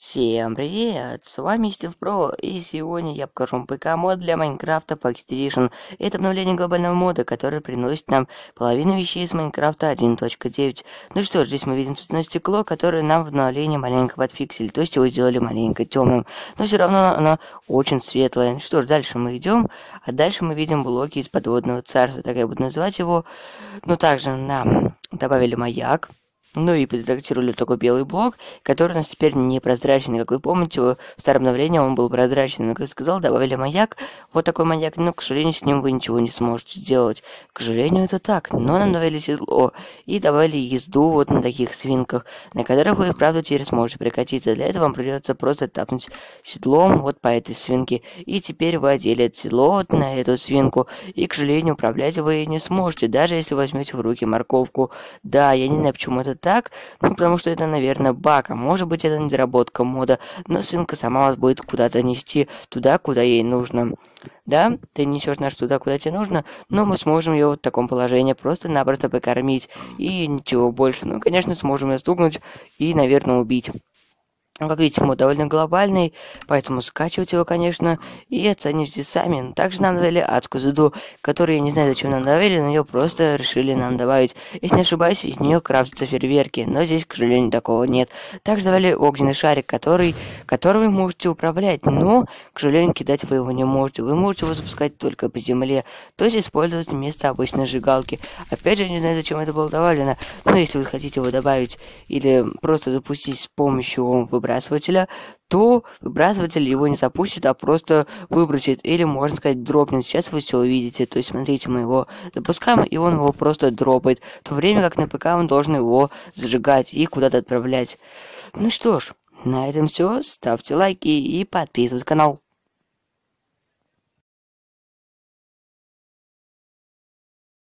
Всем привет! С вами Стив Про, и сегодня я покажу вам ПК-мод для Майнкрафта Pocket Edition. Это обновление глобального мода, который приносит нам половину вещей из Майнкрафта 1.9. Ну что ж, здесь мы видим цветное стекло, которое нам в обновлении маленько подфиксили, то есть его сделали маленько темным, но все равно оно очень светлое. Что ж, дальше мы идем, а дальше мы видим блоки из подводного царства, так я буду называть его. Ну также нам добавили маяк. Ну и подредактировали такой белый блок, который у нас теперь не прозрачный. Как вы помните, в старом обновлении он был прозрачный. Но, как я сказал, добавили маяк. Вот такой маяк, но, к сожалению, с ним вы ничего не сможете сделать. К сожалению, это так. Но нам добавили седло и добавили езду вот на таких свинках, на которых вы, правда, теперь сможете прокатиться. Для этого вам придется просто тапнуть седлом вот по этой свинке. И теперь вы одели это седло вот на эту свинку. И, к сожалению, управлять вы не сможете, даже если возьмете в руки морковку. Да, я не знаю, почему это так, ну, потому что это, наверное, баг, а может быть, это недоработка мода, но свинка сама вас будет куда-то нести, туда, куда ей нужно. Да, ты несешь наш туда, куда тебе нужно, но мы сможем ее в таком положении просто-напросто покормить, и ничего больше. Ну, конечно, сможем ее стукнуть и, наверное, убить. Ну, как видите, мод довольно глобальный, поэтому скачивайте его, конечно, и оцените сами. Также нам дали адскую звезду, которую я не знаю, зачем нам добавили, но ее просто решили нам добавить. Если не ошибаюсь, из нее крафтятся фейерверки, но здесь, к сожалению, такого нет. Также давали огненный шарик, который вы можете управлять, но, к сожалению, кидать вы его не можете. Вы можете его запускать только по земле, то есть использовать вместо обычной сжигалки. Опять же, я не знаю, зачем это было добавлено, но если вы хотите его добавить или просто запустить с помощью выбрасывателя, то выбрасыватель его не запустит, а просто выбросит, или, можно сказать, дропнет. Сейчас вы все увидите. То есть, смотрите, мы его запускаем, и он его просто дропает, в то время как на ПК он должен его сжигать и куда-то отправлять. Ну что ж, на этом все. Ставьте лайки и подписывайтесь на канал.